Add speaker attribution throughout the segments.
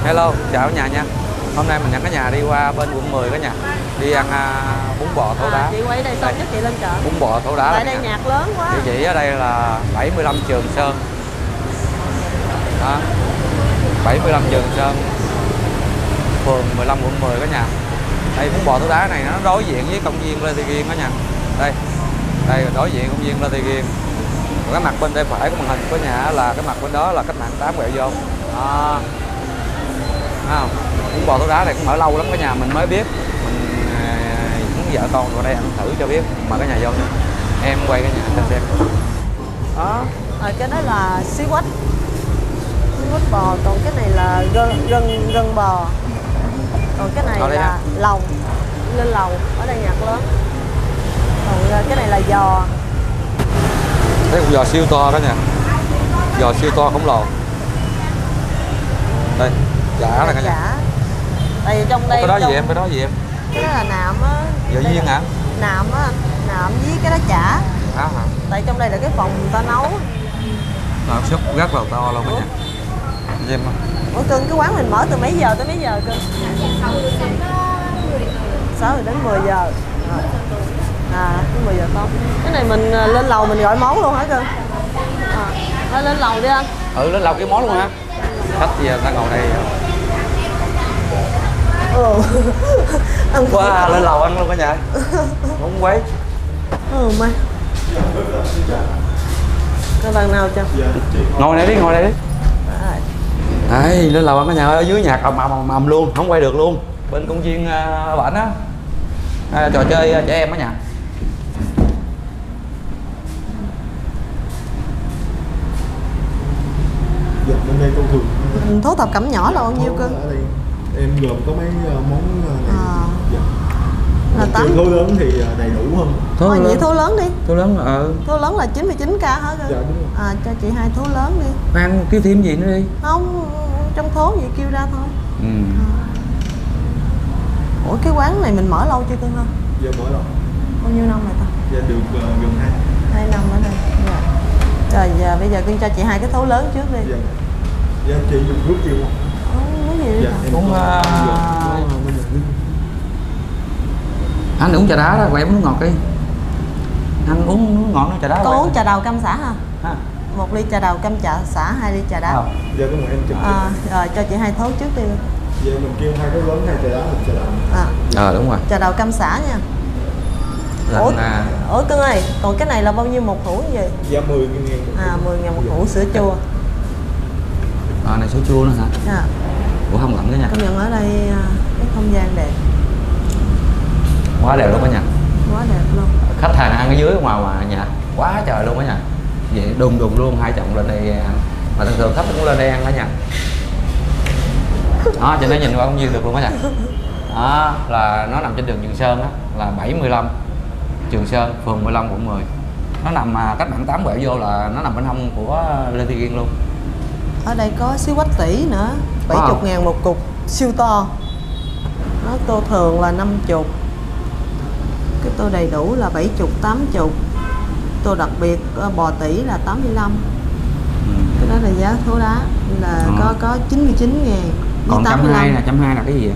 Speaker 1: Hello, chào cả nhà nha. Hôm nay mình dẫn cả nhà đi qua bên quận 10 cả nhà. Đi ăn bún bò thố đá.
Speaker 2: Chị quay đây xong chắc chị lên chợ.
Speaker 1: Bún bò thố đá.
Speaker 2: Tại đây nhạc lớn quá.
Speaker 1: Địa chỉ ở đây là 75 Trường Sơn. Đó. 75 Trường Sơn, phường 15 quận 10 cả nhà. Đây bún bò thố đá này nó đối diện với công viên Lê Thị Riêng cả nhà. Đây. Đây đối diện công viên Lê Thị Riêng. Còn cái mặt bên tay phải của màn hình của nhà là cái mặt bên đó là cách mạng 8 quẹo vô. Đó. Không? Bún bò thố đá này cũng mở lâu lắm cả nhà, mình mới biết. Mình muốn vợ con vào đây ăn thử cho biết. Mời cả nhà vô nha. Em quay cả nhà xem.
Speaker 2: Đó. Cái đó là xí quách bò, còn cái này là gân bò. Còn cái này là lòng, lên lầu, ở đây nhạc lớn. Còn cái này là giò.
Speaker 1: Thấy con giò siêu to đó nha. Giò siêu to khổng lồ. Đây, chả này cả nhà.
Speaker 2: Tại vì trong đây
Speaker 1: cái đó gì em, cái đó gì em?
Speaker 2: Cái đó là nạm á.
Speaker 1: Giò viên hả?
Speaker 2: Nạm á, nạm với cái đó chả.
Speaker 1: Hả?
Speaker 2: Tại trong đây là cái phòng người ta nấu.
Speaker 1: Súp rất là to luôn cả nhà. Em không?
Speaker 2: Ủa cưng, cái quán mình mở từ mấy giờ tới mấy giờ cưng? 6 giờ đến 10 giờ. Tới 10 giờ không? Cái này mình lên lầu mình gọi món luôn hả cưng? Lên lầu đi anh.
Speaker 1: Ừ, lên lầu cái món luôn hả? Khách gì ta ngồi đây.
Speaker 2: Ăn
Speaker 1: quá lên lầu ăn luôn cả nhà. Không quấy.
Speaker 2: Mai. Có lần nào chưa?
Speaker 1: Ngồi đây đi, ngồi đây đi. Đây, lên lầu ăn cả nhà ơi, ở dưới nhạc ầm luôn, không quay được luôn. Bên công viên bển á. Trò chơi trẻ em á nhà.
Speaker 3: Dạ, bên đây thông thường.
Speaker 2: Thố thập cẩm nhỏ là bao nhiêu cưng?
Speaker 3: Em gồm có mấy món này. Dạ.
Speaker 2: Là 8.
Speaker 3: Thố lớn thì đầy đủ hơn.
Speaker 2: Thôi vậy thố lớn đi.
Speaker 1: Thố lớn
Speaker 2: Thố lớn là 99k hả cưng?
Speaker 3: Dạ đúng rồi.
Speaker 2: Cho chị 2 thố lớn đi.
Speaker 1: Ăn kêu thêm gì nữa đi.
Speaker 2: Không, trong thố vậy kêu ra thôi.
Speaker 1: Ừ.
Speaker 2: Ủa cái quán này mình mở lâu chưa cưng không?
Speaker 3: Dạ mở rồi.
Speaker 2: Bao nhiêu năm rồi ta?
Speaker 3: Dạ được gần
Speaker 2: 2 năm ở đây. Dạ. Rồi giờ bây giờ cưng cho chị 2 cái thố lớn trước đi.
Speaker 3: Dạ. Dạ chị dùng nước nhiều không?
Speaker 2: Mấy gì
Speaker 3: Dạ,
Speaker 2: đi.
Speaker 1: Cũng anh uống trà đá đó, em uống nước ngọt đi. Anh uống nước ngọt nước trà đá.
Speaker 2: Con uống trà đào cam xả hả? 1 ly trà đào cam xả, 2 ly trà đá.
Speaker 3: Dạ đúng rồi, em chụp.
Speaker 2: Rồi cho chị 2 thố trước đi.
Speaker 3: Dạ mình kêu 2 thố lớn, 2 trà đá, 1 trà đào.
Speaker 1: Đúng rồi.
Speaker 2: Trà đào cam xả nha. Ủa cưng ơi, còn cái này là bao nhiêu một hũ gì?
Speaker 3: Dạ 10.000.
Speaker 2: 10.000 một hũ sữa chua.
Speaker 1: Này sữa chua nữa hả?
Speaker 2: Dạ.
Speaker 1: Ủa không lạnh đó nha.
Speaker 2: Công nhận ở đây cái không gian đẹp.
Speaker 1: Quá đẹp luôn cả nhà.
Speaker 2: Quá đẹp luôn.
Speaker 1: Khách hàng ăn ở dưới ngoài nhà quá trời luôn cả nhà. Vậy đùng luôn, hai chồng lên đây ăn. Mà thường thường khách cũng lên đây ăn cả nhà. Đó, cho nên nhìn qua công viên được luôn cả nhà. Đó là nó nằm trên đường Trường Sơn đó, là 75 Trường Sơn, phường 15 quận 10. Nó nằm cách mạng 8 quẹo vô là nó nằm bên hông của Lê Thị Riêng luôn.
Speaker 2: Ở đây có xíu quách tỷ nữa, 70.000 một cục, siêu to. Nó tô thường là 50. Cái tô đầy đủ là 70, 80. Tô đặc biệt bò tỷ là 85. Cái đó là giá thố đá là có 99.000.
Speaker 1: Còn 120 là 120 là cái gì vậy?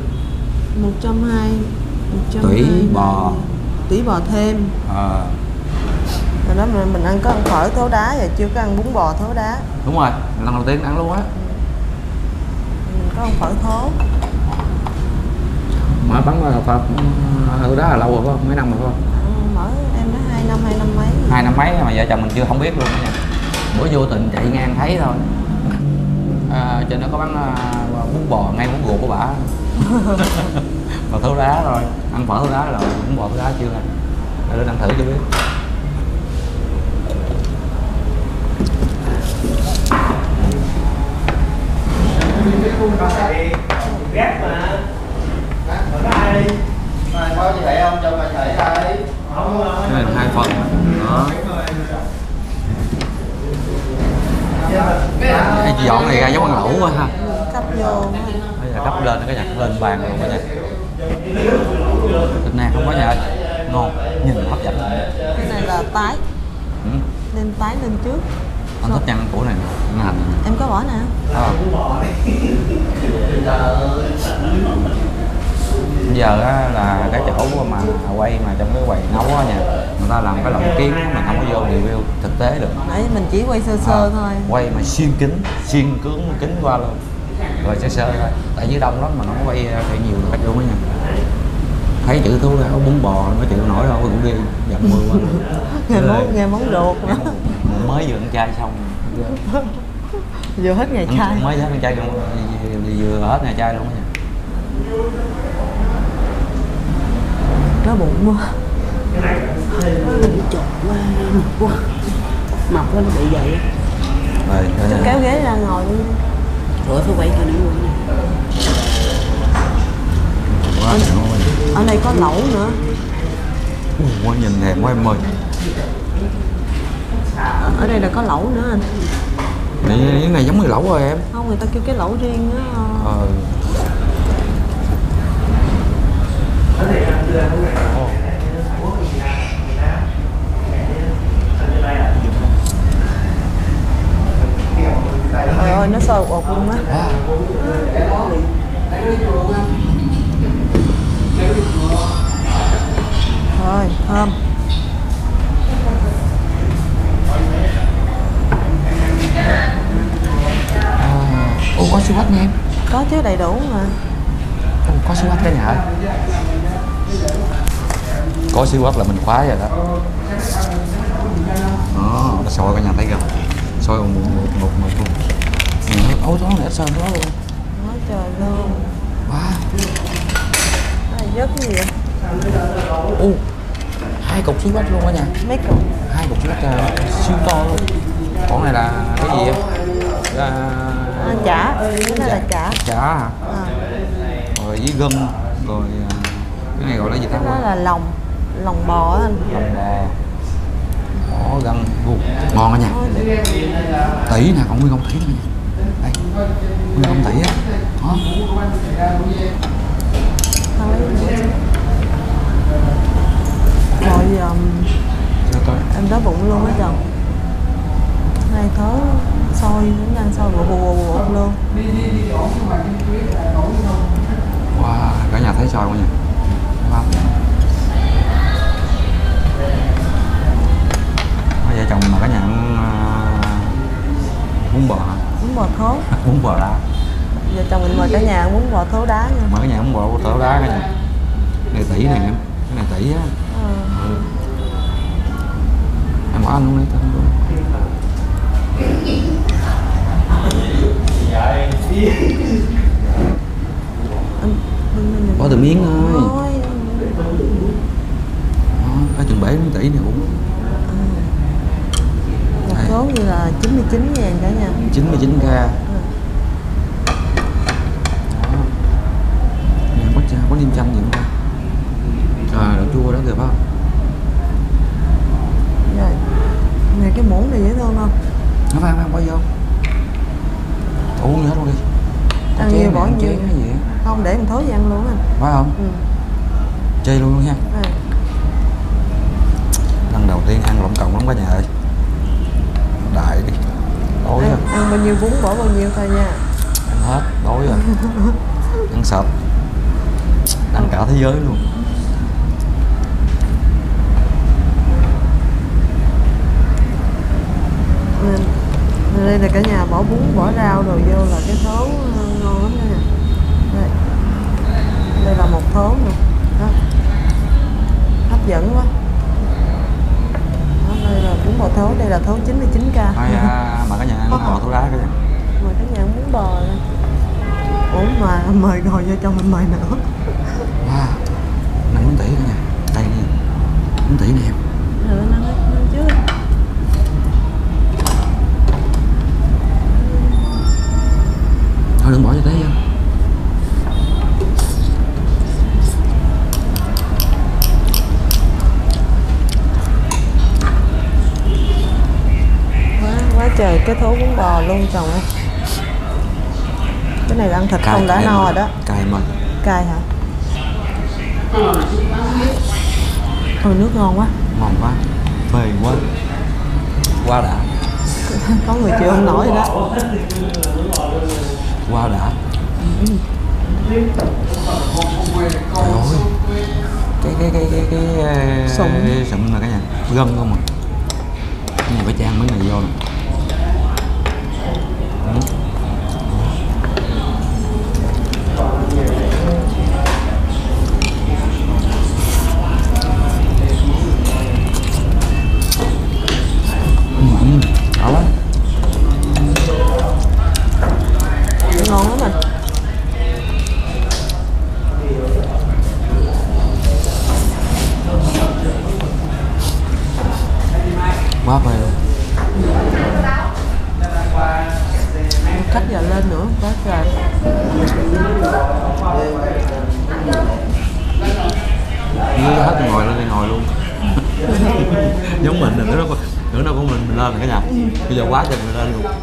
Speaker 2: 120
Speaker 1: tủy bò.
Speaker 2: Tủy bò thêm. Rồi đó mình ăn có ăn phở thố đá rồi chưa có ăn bún bò thố đá.
Speaker 1: Đúng rồi, lần đầu tiên ăn luôn á.
Speaker 2: Mình có ăn phở thố.
Speaker 1: Mở bắn thố đá là lâu rồi phải không? Mấy năm rồi phải không?
Speaker 2: Mở em nói 2 năm mấy.
Speaker 1: 2 năm mấy mà vợ chồng mình chưa không biết luôn nha. Bữa vô tình chạy ngang thấy thôi. Trên đó có bán bún bò ngay bún ruột của bả. Mà thố đá rồi, ăn phở thố đá rồi, bún bò thố đá chưa anh? Lên ăn thử cho biết.
Speaker 4: Ghét mà. Có ai đi? Có chị thấy không? Cho mày thấy ai?
Speaker 1: Cái này 2 phần. Đó. Cái dọn này ra giống ăn lẩu quá ha.
Speaker 2: Cấp vô.
Speaker 1: Bây giờ gấp lên cái nhà lên bàn luôn cả nhà. Thịt nạc không có nhà ơi. Ngon, nhìn hấp dẫn.
Speaker 2: Cái này là tái. Nên tái lên trước.
Speaker 1: Anh thích ăn củ này, nó hành.
Speaker 2: Em có bỏ nè.
Speaker 1: giờ á, là cái chỗ mà quay mà trong cái quầy nấu á nha, người ta làm cái lồng kiến mà không có vô review thực tế được.
Speaker 2: Đấy mình chỉ quay sơ sơ thôi.
Speaker 1: Quay mà xuyên cứng kính qua luôn, rồi sơ sơ thôi. Tại dưới đông lắm mà nó quay nhiều cách luôn á nha. Thấy chữ thú áo bún bò nó chịu nổi đâu cũng đi giận mưa quá.
Speaker 2: nghe món ruột nữa.
Speaker 1: Mới vừa ăn chay xong.
Speaker 2: Vừa hết ngày chay.
Speaker 1: Mới hết ngày chay luôn, vừa hết ngày chay luôn á nha.
Speaker 2: Nó bụng quá.
Speaker 5: Chột quá, mập lên bị vậy.
Speaker 1: Rồi,
Speaker 2: Chú kéo ghế ra ngồi luôn.
Speaker 5: Ủa phải quay coi nữa luôn nè.
Speaker 1: quá trời.
Speaker 2: Ở đây có lẩu nữa.
Speaker 1: Quá nhìn thèm quá em ơi.
Speaker 2: Ở đây là có lẩu nữa anh.
Speaker 1: Cái này giống như lẩu rồi em.
Speaker 2: Không, người ta kêu cái lẩu riêng á. Trời ơi, nó sôi ột luôn á. Rồi, thơm.
Speaker 1: Ủa có siêu quách nha em.
Speaker 2: Có chứ, đầy đủ mà.
Speaker 1: Có siêu quách cả nhà ơi. Có siêu quách là mình khoái rồi đó. Đó, nó sôi cả nhà thấy kìa. Sôi một luôn. Ôi đó này ít sơn đó luôn.
Speaker 2: Nói trời luôn.
Speaker 1: Wow.
Speaker 2: Cái này rất nhiều.
Speaker 1: Ô, 2 cục siêu quách luôn cả nhà.
Speaker 2: Mấy cục?
Speaker 1: 2 cục siêu quách siêu to luôn. Còn này là cái gì em?
Speaker 2: Chả, cái này là chả.
Speaker 1: Chả hả? Rồi với gân, rồi cái này gọi là gì ta?
Speaker 2: Đó là lòng bò á anh.
Speaker 1: Lòng bò. Đó, gân ngon cả nhà. Tỉ nè, còn nguyên con tỉ nè. Đây, nguyên con tỉ á. Đó.
Speaker 2: Rồi em đói bụng luôn á chồng. Này thớ sôi, cũng đang sôi bột luôn.
Speaker 1: Wow, cả nhà thấy sôi không nha? Wow. Vợ chồng mà cả nhà ăn bún bò hả?
Speaker 2: Bún bò thố.
Speaker 1: Bún bò đá.
Speaker 2: Giờ chồng mình mời cả nhà ăn bún bò thố đá nha.
Speaker 1: Mời cả nhà bún bò thố đá cả nhà. Này tỉ này em, cái này tỉ á. Em bỏ anh luôn đi tao luôn. Bỏ từ miếng thôi. Đó, có chừng bể miếng tỉ này cũng.
Speaker 2: Một số như là 99 ngàn cả nhà.
Speaker 1: 99k. Có niêm chanh gì không ta? Đậu chua đó kìa phải không?
Speaker 2: Rồi. Này cái muỗng này dễ thương không?
Speaker 1: Nó phải không? Bỏ vô. Uống hết luôn đi.
Speaker 2: Ăn nhiều bỏ nhiều.
Speaker 1: Cái gì á?
Speaker 2: Không, để mình thối gì ăn luôn anh.
Speaker 1: Phải không? Chơi luôn nha. Lần đầu tiên ăn lộn còng lắm cả nhà ơi. Đại đi. Đói rồi.
Speaker 2: Ăn bao nhiêu bún bỏ bao nhiêu thôi nha.
Speaker 1: Ăn hết, đói rồi. Ăn sạch. Ăn cả thế giới luôn.
Speaker 2: Đây là cả nhà bỏ bún, bỏ rau rồi vô là cái thố ngon lắm nha. Đây. Đây là một thố nè. Đó. Hấp dẫn quá. Đó, đây là bún bò thố, đây là thố 99k.
Speaker 1: Mà cả nhà ăn bún bò thố đá cả nhà.
Speaker 2: Mời cả nhà ăn bún bò lên. Ủa mà mời rồi vô trong mình mời nữa.
Speaker 1: Wow. Nằm bún tỉ cả nhà. Đây nè. Bún tỉ nè em.
Speaker 2: Rồi ăn trước.
Speaker 1: Thôi đừng bỏ cho té vô.
Speaker 2: Quá trời cái thố bún bò luôn chồng ơi. Cái này là ăn thịt không đã no rồi đó.
Speaker 1: Cay mà.
Speaker 2: Cay hả? Thôi nước ngon quá.
Speaker 1: Ngon quá. Phê quá. Quá đã.
Speaker 2: Có người chịu không nổi rồi đó.
Speaker 1: Quá đã. Trời ơi, cái sụm là cái nhà gân không à. Cái này phải chan mấy này vô nè. Đó lắm.
Speaker 2: Ngon lắm anh.
Speaker 1: Quá phê luôn.
Speaker 2: Khách giờ lên nữa, quá trời.
Speaker 1: Như hết thì ngồi lên đây ngồi luôn. Giống mình rồi, nữa đâu có mình lên cả nhà. Bây giờ quá trời mình lên luôn.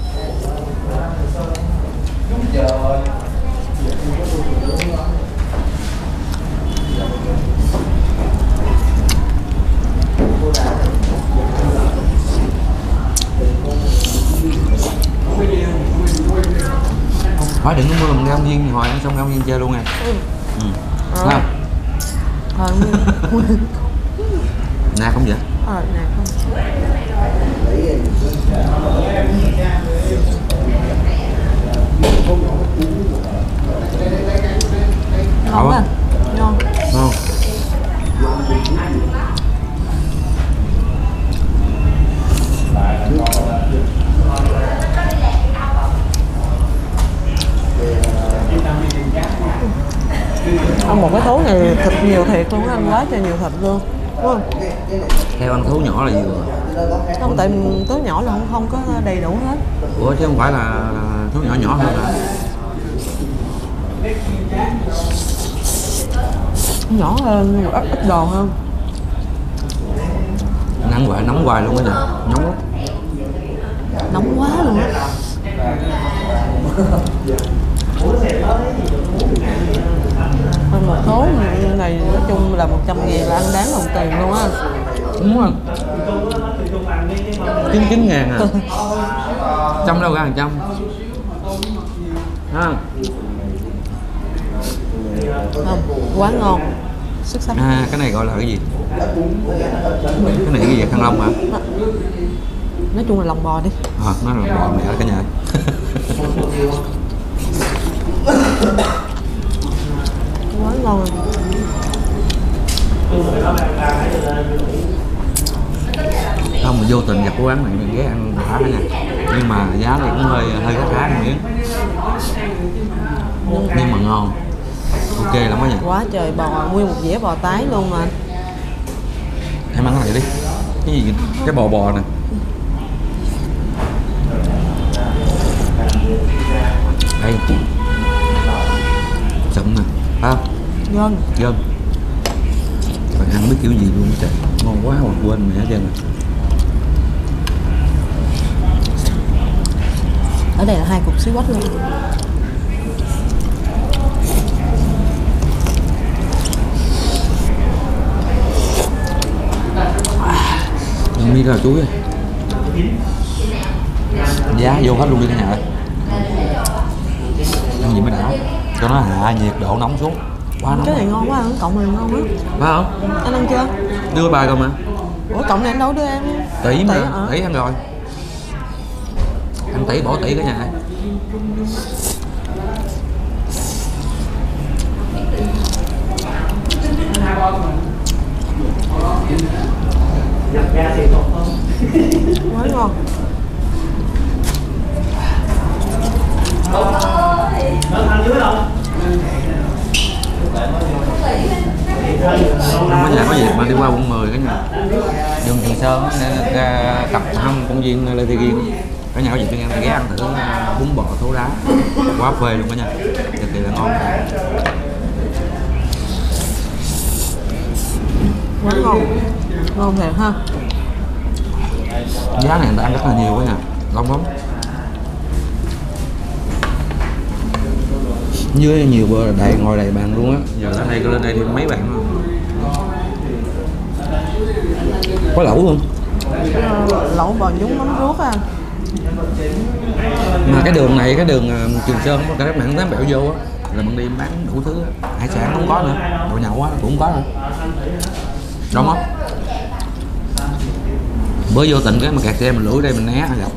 Speaker 1: Phải đừng có mưa mình ra công viên hồi ăn xong ra công viên chơi luôn nha. Không? Nè không vậy?
Speaker 2: Nè không. Ngon quá. Ngon.
Speaker 1: Ngon.
Speaker 2: Ăn một cái thố này thịt nhiều thiệt luôn, ăn quá trời nhiều thịt luôn, đúng không?
Speaker 1: Theo ăn thú nhỏ là vừa.
Speaker 2: Không, tại thố nhỏ là không có đầy đủ hết.
Speaker 1: Ủa chứ không phải là thú nhỏ nhỏ hơn hả?
Speaker 2: Nhỏ hơn nhưng mà ít đồ hơn.
Speaker 1: Ăn hoài nóng hoài luôn á nhỉ? Nóng lắm.
Speaker 2: Nóng quá luôn á. Một số này nói chung là 100.000 là ăn đáng đồng tiền luôn á.
Speaker 1: Đúng rồi. 99.000 à. Trăm đâu ra 100. Ha.
Speaker 2: Không, quá ngon. Xuất sắc.
Speaker 1: À, cái này gọi là cái gì? Cái này cái gì? Thăng long hả?
Speaker 2: Nói chung là lòng bò đi.
Speaker 1: Nó là bò mẹ cả nhà.
Speaker 2: Quá ngon.
Speaker 1: Không mà vô tình gặp cái quán này mình ghé ăn đã cả nhà. Nhưng mà giá thì cũng hơi khá một miếng. Nhưng mà ngon. Ok lắm đó nha.
Speaker 2: Quá trời bò, nguyên một dĩa bò tái luôn mà.
Speaker 1: Em ăn cái này đi. Cái gì? Cái bò nè. Đây. Sụm nè. Thấy không?
Speaker 2: Ngon.
Speaker 1: Gân. Bạn ăn biết kiểu gì luôn trời. Ngon quá mà quên mẹ hết trơn.
Speaker 2: Ở đây là 2 cục xí quách luôn.
Speaker 1: Mi là chuối. Giá vô hết luôn đi cả nhà ơi. Ăn gì mới đảo. Cho nó hạ nhiệt độ nóng xuống. Quá nóng.
Speaker 2: Cái này ngon quá, ăn cộng này ngon quá.
Speaker 1: Phải không?
Speaker 2: Anh ăn chưa?
Speaker 1: Đưa bài rồi mà.
Speaker 2: Ủa cộng này anh đâu đưa em?
Speaker 1: Tỷ mà, tỷ ăn rồi. Ăn tỷ bỏ tỷ cả nhà ơi.
Speaker 2: Quá ngon.
Speaker 1: Ở nhà có dịp mà đi qua quận 10 cả nhà. Đường Trường Sơn nên ra cặp thăm công viên Lê Thị Riêng. Cả nhà có dịp đi ghé ăn thử bún bò thố đá. Quá phê luôn cả nhà. Cực kỳ là ngon.
Speaker 2: Quá ngon. Ngon thiệt ha.
Speaker 1: Giá này người ta ăn rất là nhiều quá nha. Đông lắm. Dưới nhiều bờ đầy ngồi đầy bàn luôn á. Giờ ở đây lên đây thì mấy bạn luôn. Có lẩu luôn.
Speaker 2: Lẩu bò nhúng mắm ruốc à.
Speaker 1: Mà cái đường này, cái đường Trường Sơn có cả các bạn tám bẹo vô á. là bạn đi bán đủ thứ, hải sản không có nữa, đồ nhậu á cũng không có nữa, đúng không? Bữa vô tình cái mà kẹt xe mình lủi đây mình né gặp.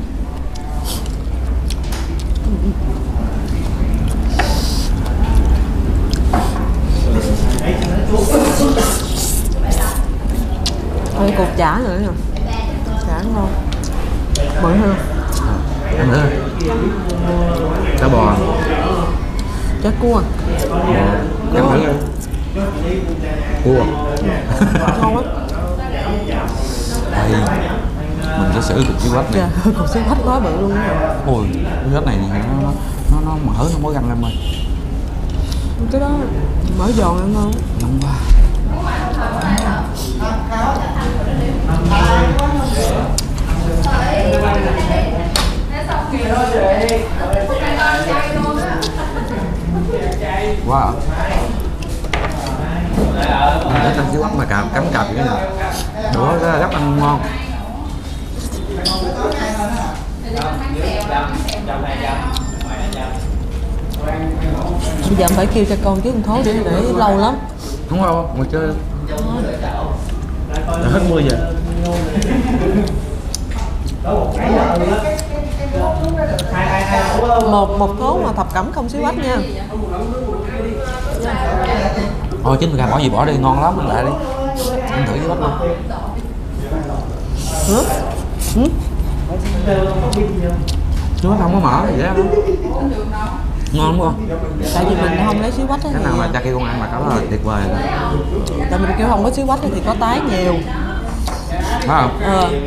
Speaker 2: Ôi cột chả nữa nè, chả ngon, bự hơn.
Speaker 1: Ăn thử chả bò,
Speaker 2: Chả cua,
Speaker 1: ăn thử cua
Speaker 2: ngon lắm.
Speaker 1: đây mình sẽ xử cục xí quách này.
Speaker 2: Dạ, cục xí quách quá bự luôn á.
Speaker 1: Ôi cái quách này nó mở nó mới găng lên mày,
Speaker 2: Cái đó mở giòn ăn ngon.
Speaker 1: ngon quá. Wow, cái trong xí quách mà cắm cặp vậy nè, đũa rất là ngon.
Speaker 2: Bây giờ phải kêu cho con chứ con thố để lâu lắm.
Speaker 1: Đúng không? Ngồi chơi là hết 10 giờ.
Speaker 2: Một thố mà thập cẩm không xí quách nha.
Speaker 1: Thôi 90 gà bỏ gì bỏ đi, ngon lắm, ăn lại đi. Ăn thử xí quách luôn. Xí quách không có mỡ gì đó. Ngon đúng không?
Speaker 2: Tại vì mình không lấy xí quách á.
Speaker 1: Cái nào mà cha kêu con ăn là có là tuyệt vời rồi.
Speaker 2: Tại mình kêu không có xí quách thì có tái nhiều.
Speaker 1: Phải không?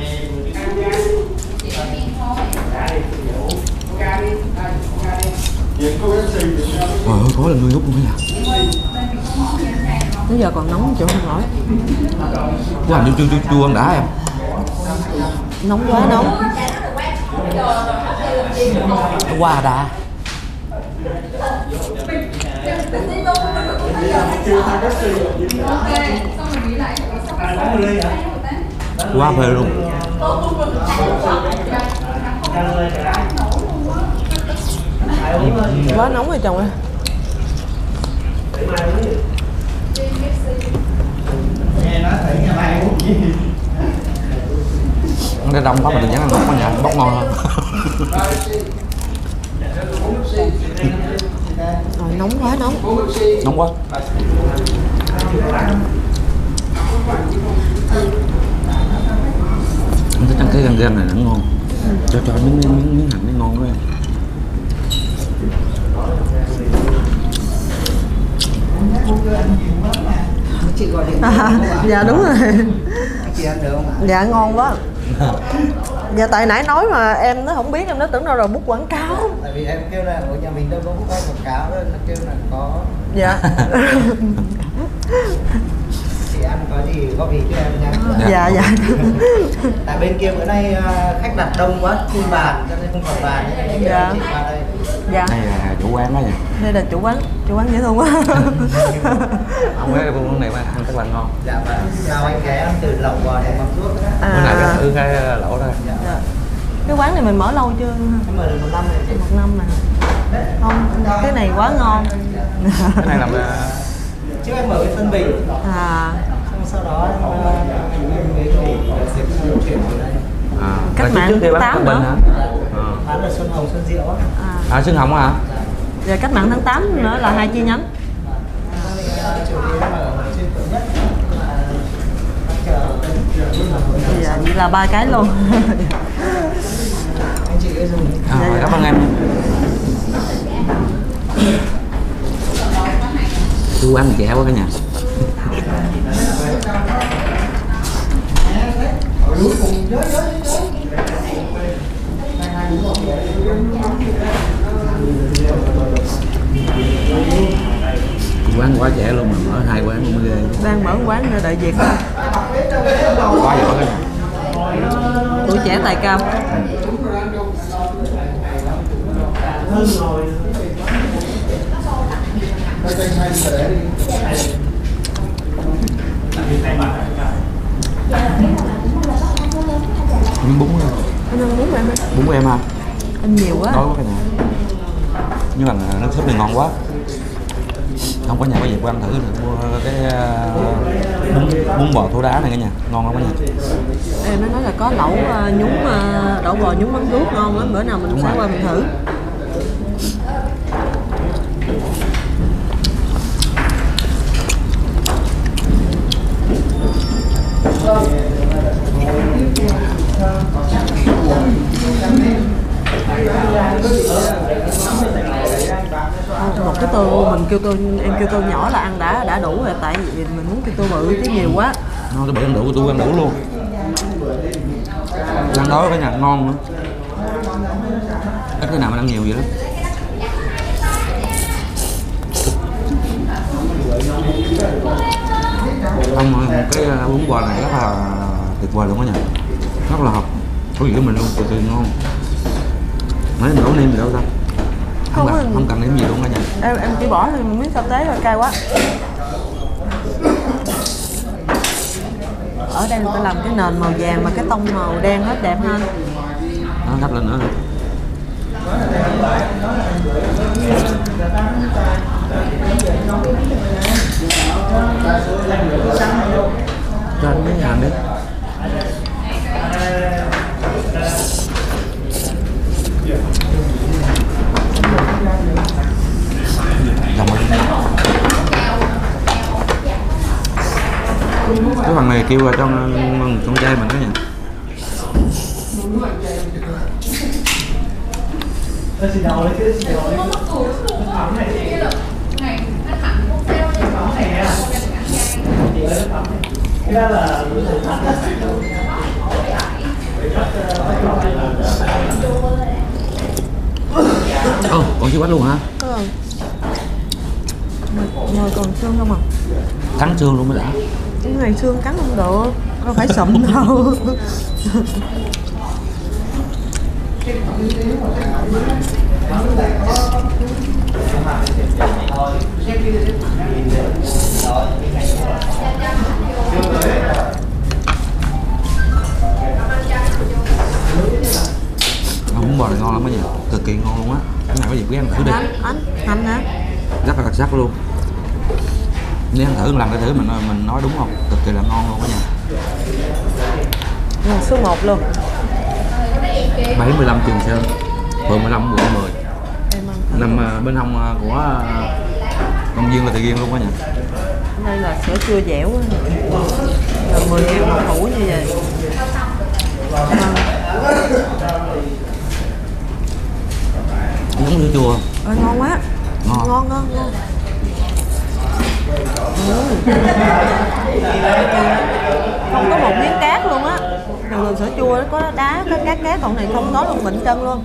Speaker 1: Có là người hút luôn đó nha.
Speaker 2: Bây giờ còn nóng chỗ không nổi.
Speaker 1: Có làm như chua ăn đã em.
Speaker 2: Nóng quá nóng.
Speaker 1: Qua đã. Quá phê luôn.
Speaker 2: Quá nóng rồi chồng ơi.
Speaker 1: Cái đông quá mà đừng dám ăn bốc quá nhà, bốc ngon hơn.
Speaker 2: Rồi nóng quá nóng.
Speaker 1: Nóng quá. Anh thích ăn cái gan này nó ngon. Cho miếng hành nó ngon quá em.
Speaker 4: Chị gọi điện không ạ?
Speaker 2: Dạ đúng rồi.
Speaker 4: Chị ăn được không ạ?
Speaker 2: Dạ ngon quá. Dạ tại nãy nói mà em nó không biết, em nó tưởng đâu rồi bút quảng cáo.
Speaker 4: Tại vì em kêu là ở nhà mình đâu có bút quảng cáo đâu, nó kêu là có.
Speaker 2: Dạ.
Speaker 4: Chị ăn có gì góp ý cho em nha.
Speaker 2: Dạ dạ.
Speaker 4: Tại bên kia bữa nay khách đặt đông quá, full bàn cho nên không còn bàn nên
Speaker 2: Dạ.
Speaker 4: chị qua đây.
Speaker 2: Dạ.
Speaker 1: Đây là chủ quán đó nha.
Speaker 2: Đây là chủ quán dễ thương quá.
Speaker 1: Không biết con này mà ăn rất là ngon.
Speaker 4: Dạ vâng. Chào anh ghé ăn từ lẩu bò này mắm ruốc.
Speaker 1: Bữa nào cái thử cái lẩu thôi.
Speaker 2: Dạ. Cái quán này mình mở lâu chưa?
Speaker 4: Em mở được 1 năm rồi chị.
Speaker 2: 1 năm mà. Không, cái này quá ngon.
Speaker 1: Cái này làm
Speaker 4: Trước em mở cái Tân Bình.
Speaker 2: À.
Speaker 4: Xong sau đó em mới chuyển về đây.
Speaker 2: Cách mạng
Speaker 1: trước kia
Speaker 2: tháng
Speaker 1: bán
Speaker 2: 8
Speaker 1: Bình
Speaker 2: nữa.
Speaker 1: hả?
Speaker 4: Bán ở Xuân Hồng, Xuân Diệu á.
Speaker 1: À Xuân Hồng hả?
Speaker 2: Rồi cách mạng tháng 8 nữa là 2 chi nhánh. Dạ, vậy là 3 cái luôn.
Speaker 4: Anh chị ơi dùng.
Speaker 1: Cảm ơn em. Tôi ăn chè quá cả nhà. Quán quá trẻ luôn mà mở 2 quán luôn mới ghê.
Speaker 2: Đang mở quán để đợi việc thôi.
Speaker 1: Quá giỏi cái này.
Speaker 2: Tuổi trẻ tài cao.
Speaker 1: Miếng bún thôi.
Speaker 2: Anh ăn bún em hả?
Speaker 1: Bún của em hả?
Speaker 2: Anh nhiều quá.
Speaker 1: Đói quá cả nhà. Nhưng mà nước súp này ngon quá. Không có nhà có dịp qua ăn thử được mua cái bún bò thố đá này cả nhà, ngon lắm cả nhà.
Speaker 2: Em nó nói là có lẩu nhúng đậu bò nhúng mắm ruốc ngon lắm, bữa nào mình sẽ qua mình thử. Một cái tô mình kêu tô, em kêu tô nhỏ là ăn đã đủ rồi, tại vì mình muốn cái tô bự chứ nhiều quá.
Speaker 1: Ngon, cái bự ăn đủ, tôi ăn đủ luôn. Ăn đói cả nhà, ngon nữa. Ít cái nào mà ăn nhiều vậy đó. Không, cái bún bò này rất là tuyệt vời luôn cả nhà, rất là hợp khẩu vị của mình luôn, cực kỳ ngon. Mấy mình đổ nêm gì đâu ta? Không cần nêm gì luôn cả nhà.
Speaker 2: Em chỉ bỏ thêm một miếng sa tế rồi, cay quá. Ở đây người ta làm cái nền màu vàng mà cái tông màu đen hết, đẹp hơn.
Speaker 1: Nó gấp lên nữa. Cho anh miếng hành đi. Cái phần này kêu là cho con trai mình đó nha. Còn chiếc bánh luôn hả?
Speaker 2: Ngồi còn xương không à?
Speaker 1: Cắn xương luôn mới đã.
Speaker 2: Cái này xương cắn không được, không phải sụm đâu.
Speaker 1: Bún bò này ngon lắm đó nha, cực kỳ ngon luôn á. Cái này có gì quý ăn thử đi.
Speaker 2: Hành hả?
Speaker 1: Rất là đặc sắc luôn. Nếu ăn thử một lần để thử mình nói đúng không? Cực kỳ là ngon luôn đó nha.
Speaker 2: Số 1 luôn.
Speaker 1: 715 Trường Sơn, phường 15 quận 10. Nằm bên hông của công viên là Từ Giên luôn đó nha.
Speaker 2: Đây là sữa chua dẻo là 10.000 một hũ như vậy.
Speaker 1: Giống sữa chua không?
Speaker 2: Ngon quá. Ngon. Không có một miếng cát luôn á. Thường sữa chua nó có đá, có cát, còn này không có luôn, mịn chân luôn.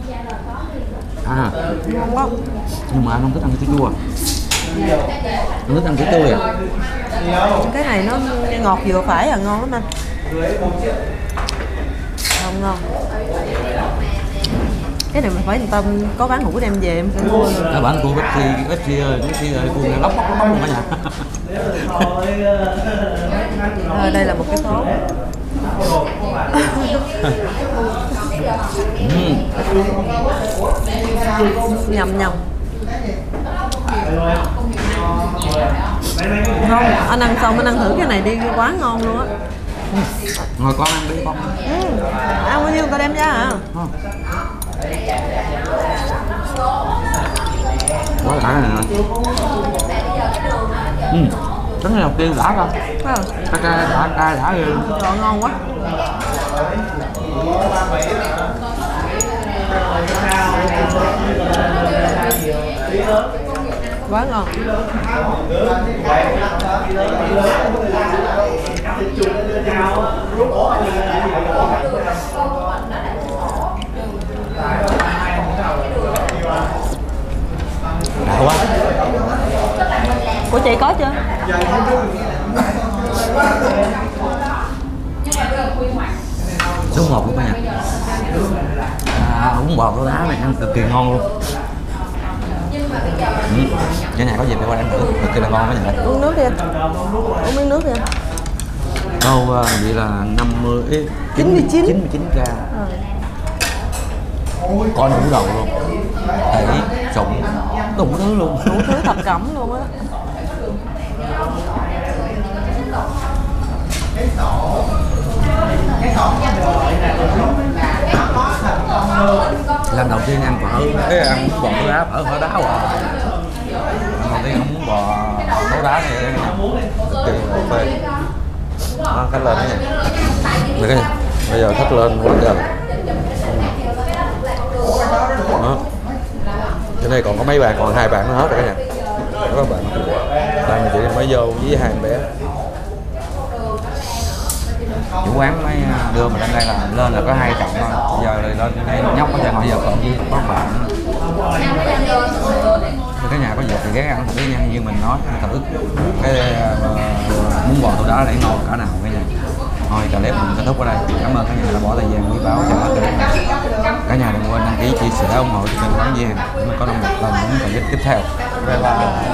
Speaker 2: Ngon quá.
Speaker 1: Nhưng mà anh không thích ăn sữa chua. Anh thích ăn sữa tươi à?
Speaker 2: Cái này nó ngọt vừa phải à, ngon lắm anh. Ngon. Cái này mình phải người ta có bán hũ đem về em sẽ mua.
Speaker 1: Các bạn cô Betsy ơi, cô này lóc luôn cả nhà.
Speaker 2: Đây là một cái tô. Nhầm. Không, anh ăn xong anh ăn thử cái này đi, quá ngon luôn á.
Speaker 1: Ngồi con ăn đi con.
Speaker 2: Ăn bao nhiêu tao đem ra hả?
Speaker 1: Quá đã này nè. Trứng này đầu tiên đã ra. Cay đã ghê.
Speaker 2: Trời, ngon quá. Quá ngon.
Speaker 1: Đã quá.
Speaker 2: Của chị có chưa?
Speaker 1: Số 1 luôn cả nhà. Bún bò thố đá này ăn cực kỳ ngon luôn. Cái này có gì phải qua ăn thử, cực kỳ là ngon cả nhà.
Speaker 2: Uống nước đi anh. Uống miếng nước đi anh.
Speaker 1: Câu vậy là 99k. Có đủ đầu luôn. Thảy, sụn, đủ thứ luôn.
Speaker 2: Đủ thứ thập cẩm luôn á.
Speaker 1: Lần đầu tiên ăn phở, cái ăn bún bò tố đá, phở đá hoài. Lần đầu tiên ăn bún bò tố đá này cực kỳ phê. Đó, khách lên đó nha. Được cái gì? Bây giờ khách lên quá trời. Đó. Trên đây còn có mấy bàn, còn 2 bàn nó hết rồi cả nhà. Các bạn. Đây mình chỉ mới vô với 2 bé. Chủ quán mới đưa mình lên đây là lên là có 2 chồng thôi. Giờ thì lên đây nhóc có ra ngoài giờ còn với có bạn nữa. Cái nhà có việc thì ghé ăn thử nha, như mình nói thử cái bún bò tố đá để ngon cả nào cả nhà. Thôi clip mình kết thúc ở đây. Cảm ơn cả nhà đã bỏ thời gian quý báu cho cả nhà đừng quên đăng ký chia sẻ ủng hộ cho kênh Quán Duy Hàng để mình có động lực làm những clip tiếp theo. Bye bye.